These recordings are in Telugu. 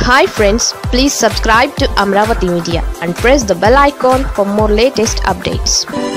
Hi friends, please subscribe to Amravati Media and press the bell icon for more latest updates.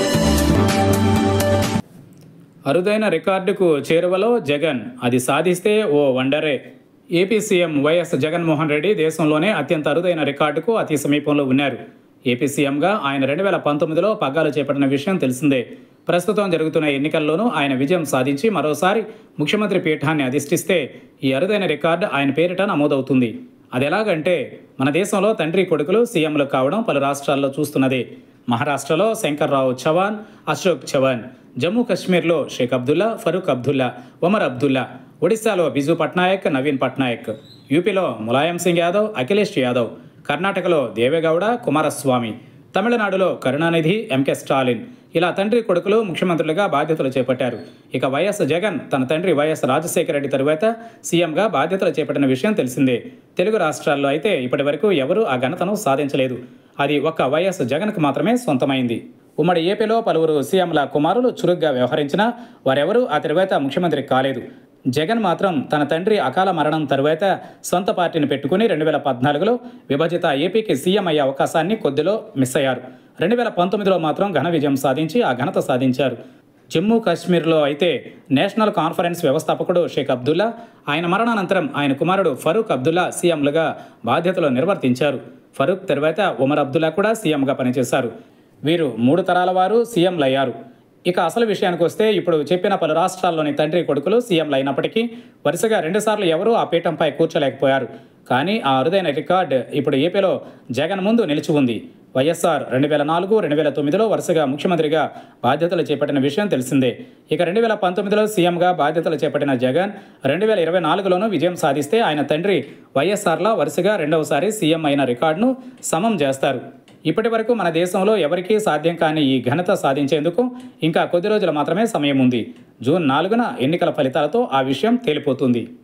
అరుదైన రికార్డుకు చేరువలో జగన్, అది సాధిస్తే ఓ వండరే. AP CM YS Jaganmohan Reddy దేశంలోనే అత్యంత అరుదైన రికార్డుకు అతి సమీపంలో ఉన్నారు. ఏపీ సీఎంగా ఆయన 2019లో పగ్గాలు చేపట్టిన విషయం తెలిసిందే. ప్రస్తుతం జరుగుతున్న ఎన్నికల్లోనూ ఆయన విజయం సాధించి మరోసారి ముఖ్యమంత్రి పీఠాన్ని అధిష్ఠిస్తే ఈ అరుదైన రికార్డు ఆయన పేరిట నమోదవుతుంది. అది ఎలాగంటే, మన దేశంలో తండ్రి కొడుకులు సీఎంలు కావడం పలు రాష్ట్రాల్లో చూస్తున్నదే. మహారాష్ట్రలో శంకర్రావు చవాన్, అశోక్ చవాన్, జమ్మూ కాశ్మీర్లో షేక్ అబ్దుల్లా, ఫరూక్ అబ్దుల్లా, ఒమర్ అబ్దుల్లా, ఒడిశాలో బిజు పట్నాయక్, నవీన్ పట్నాయక్, యూపీలో ములాయం సింగ్ యాదవ్, అఖిలేష్ యాదవ్, కర్ణాటకలో దేవేగౌడ, కుమారస్వామి, తమిళనాడులో కరుణానిధి, ఎంకే స్టాలిన్, ఇలా తండ్రి కొడుకులు ముఖ్యమంత్రులుగా బాధ్యతలు చేపట్టారు. ఇక వైఎస్ జగన్ తన తండ్రి వైఎస్ రాజశేఖర రెడ్డి తరువాత సీఎంగా బాధ్యతలు చేపట్టిన విషయం తెలిసిందే. తెలుగు రాష్ట్రాల్లో అయితే ఇప్పటి వరకు ఎవరూ ఆ ఘనతను సాధించలేదు. అది ఒక్క వైఎస్ జగన్కు మాత్రమే సొంతమైంది. ఉమ్మడి ఏపీలో పలువురు సీఎంల కుమారులు చురుగ్గా వ్యవహరించినా వారెవరూ ఆ తరువాత ముఖ్యమంత్రి కాలేదు. జగన్ మాత్రం తన తండ్రి అకాల మరణం తరువాత సొంత పార్టీని పెట్టుకుని 2014లో విభజిత ఏపీకి సీఎం అయ్యే అవకాశాన్ని కొద్దిలో మిస్ అయ్యారు. 2019లో మాత్రం ఘన విజయం సాధించి ఆ ఘనత సాధించారు. జమ్మూ కాశ్మీర్లో అయితే నేషనల్ కాన్ఫరెన్స్ వ్యవస్థాపకుడు షేక్ అబ్దుల్లా, ఆయన మరణానంతరం ఆయన కుమారుడు ఫరూక్ అబ్దుల్లా సీఎంలుగా బాధ్యతలు నిర్వర్తించారు. ఫరూక్ తర్వాత ఒమర్ అబ్దుల్లా కూడా సీఎంగా పనిచేశారు. వీరు 3 తరాల వారు సీఎంలు అయ్యారు. ఇక అసలు విషయానికి వస్తే, ఇప్పుడు చెప్పిన పలు రాష్ట్రాల్లోని తండ్రి కొడుకులు సీఎంలు అయినప్పటికీ వరుసగా 2 సార్లు ఎవరూ ఆ పీఠంపై కూర్చోలేకపోయారు. కానీ ఆ అరుదైన రికార్డు ఇప్పుడు ఏపీలో జగన్ ముందు నిలిచి ఉంది. వైఎస్ఆర్ 2004, 2009లో వరుసగా ముఖ్యమంత్రిగా బాధ్యతలు చేపట్టిన విషయం తెలిసిందే. ఇక 2019లో సీఎంగా బాధ్యతలు చేపట్టిన జగన్ 2024లోనూ విజయం సాధిస్తే ఆయన తండ్రి వైఎస్ఆర్లా వరుసగా రెండవసారి సీఎం అయిన రికార్డును సమం చేస్తారు. ఇప్పటి వరకు మన దేశంలో ఎవరికీ సాధ్యం కాని ఈ ఘనత సాధించేందుకు ఇంకా కొద్ది రోజులు మాత్రమే సమయం ఉంది. జూన్ 4న ఎన్నికల ఫలితాలతో ఆ విషయం తేలిపోతుంది.